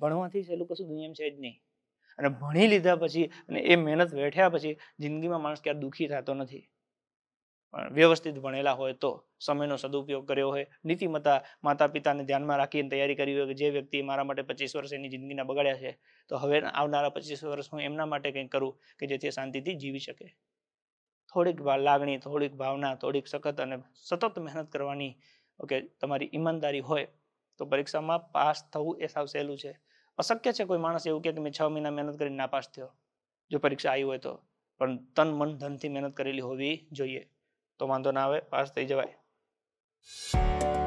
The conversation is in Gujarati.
ભણવાથી સહેલું કશું દુનિયામાં છે જ નહીં. અને ભણી લીધા પછી અને એ મહેનત વેઠ્યા પછી જિંદગીમાં માણસ ક્યારે દુઃખી થતો નથી. વ્યવસ્થિત ભણેલા હોય તો, સમયનો સદુપયોગ કર્યો હોય, નીતિમત્તા માતા પિતાને ધ્યાનમાં રાખીને તૈયારી કરી હોય કે જે વ્યક્તિ મારા માટે 25 વર્ષ એની જિંદગીના બગાડ્યા છે, તો હવે આવનારા 25 વર્ષ હું એમના માટે કંઈક કરું કે જેથી શાંતિથી જીવી શકે. થોડીક લાગણી, થોડીક ભાવના, થોડીક સખત અને સતત મહેનત કરવાની ઓકે તમારી ઈમાનદારી હોય તો પરીક્ષામાં પાસ થવું એ સાવ સહેલું છે. અશક્ય છે કોઈ માણસ એવું કે મેં 6 મહિના મહેનત કરીને નાપાસ થયો જો પરીક્ષા આવી હોય તો, પણ તન મન ધનથી મહેનત કરેલી હોવી જોઈએ તો વાંધો ના આવે, પાસ થઈ જવાય.